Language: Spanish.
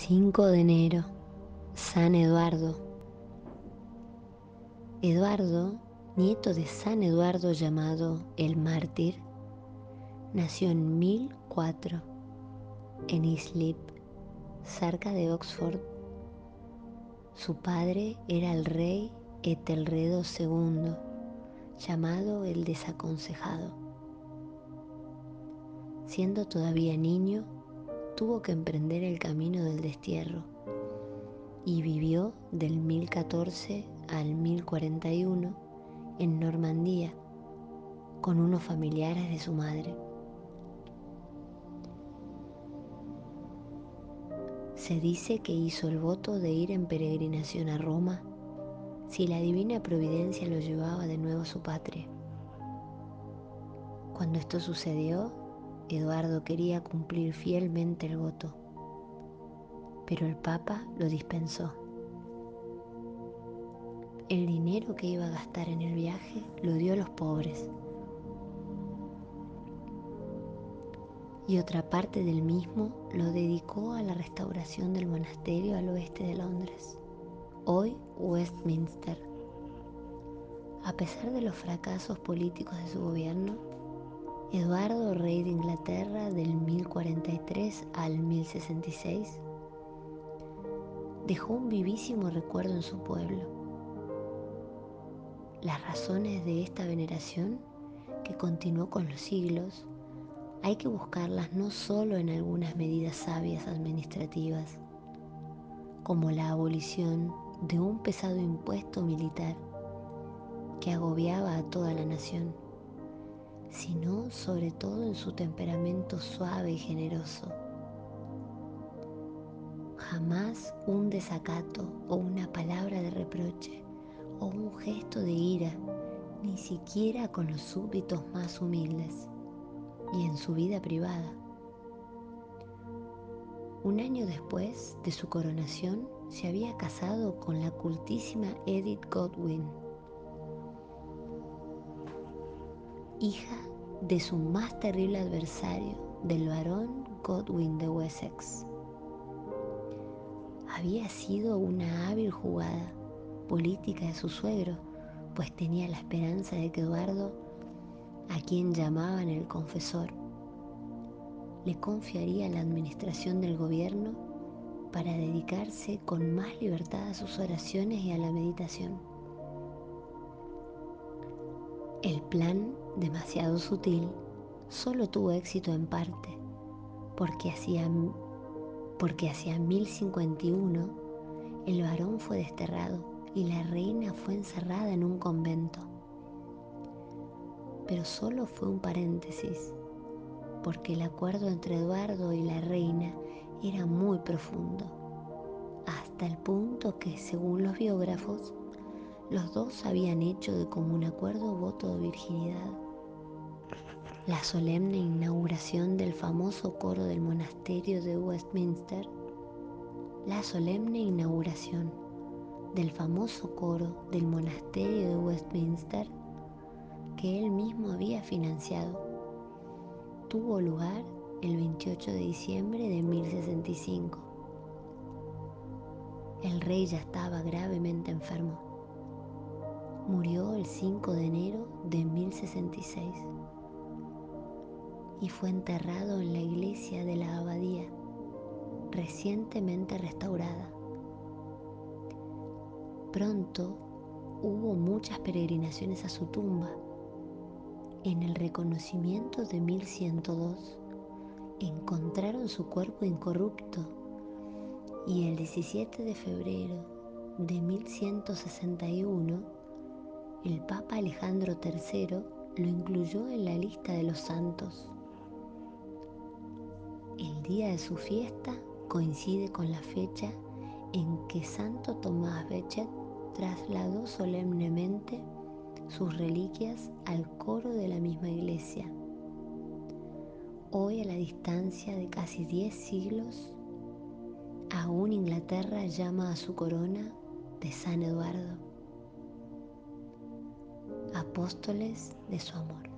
5 de enero, San Eduardo. Eduardo, nieto de San Eduardo llamado el Mártir, nació en 1004 en Islip, cerca de Oxford. Su padre era el rey Etelredo II, llamado el Desaconsejado. Siendo todavía niño, tuvo que emprender el camino del destierro y vivió del 1014 al 1041 en Normandía con unos familiares de su madre. Se dice que hizo el voto de ir en peregrinación a Roma si la divina providencia lo llevaba de nuevo a su patria. Cuando esto sucedió, Eduardo quería cumplir fielmente el voto, pero el Papa lo dispensó. El dinero que iba a gastar en el viaje lo dio a los pobres, y otra parte del mismo lo dedicó a la restauración del monasterio al oeste de Londres, hoy Westminster. A pesar de los fracasos políticos de su gobierno, Eduardo, rey de Inglaterra del 1043 al 1066, dejó un vivísimo recuerdo en su pueblo. Las razones de esta veneración, que continuó con los siglos, hay que buscarlas no solo en algunas medidas sabias administrativas, como la abolición de un pesado impuesto militar que agobiaba a toda la nación, sino sobre todo en su temperamento suave y generoso. Jamás un desacato o una palabra de reproche o un gesto de ira, ni siquiera con los súbditos más humildes, y en su vida privada. Un año después de su coronación, se había casado con la cultísima Edith Godwin, hija de su más terrible adversario, del barón Godwin de Wessex. Había sido una hábil jugada política de su suegro, pues tenía la esperanza de que Eduardo, a quien llamaban el confesor, le confiaría la administración del gobierno para dedicarse con más libertad a sus oraciones y a la meditación. El plan, demasiado sutil, solo tuvo éxito en parte, porque hacia 1051 el varón fue desterrado y la reina fue encerrada en un convento. Pero solo fue un paréntesis, porque el acuerdo entre Eduardo y la reina era muy profundo, hasta el punto que, según los biógrafos, los dos habían hecho de común acuerdo voto de virginidad. La solemne inauguración del famoso coro del monasterio de Westminster, que él mismo había financiado, tuvo lugar el 28 de diciembre de 1065. El rey ya estaba gravemente enfermo. Murió el 5 de enero de 1066 y fue enterrado en la iglesia de la abadía, recientemente restaurada. Pronto hubo muchas peregrinaciones a su tumba. En el reconocimiento de 1102 encontraron su cuerpo incorrupto, y el 17 de febrero de 1161 el Papa Alejandro III lo incluyó en la lista de los santos. El día de su fiesta coincide con la fecha en que Santo Tomás Becket trasladó solemnemente sus reliquias al coro de la misma iglesia. Hoy, a la distancia de casi 10 siglos, aún Inglaterra llama a su corona de San Eduardo, apóstoles de su amor.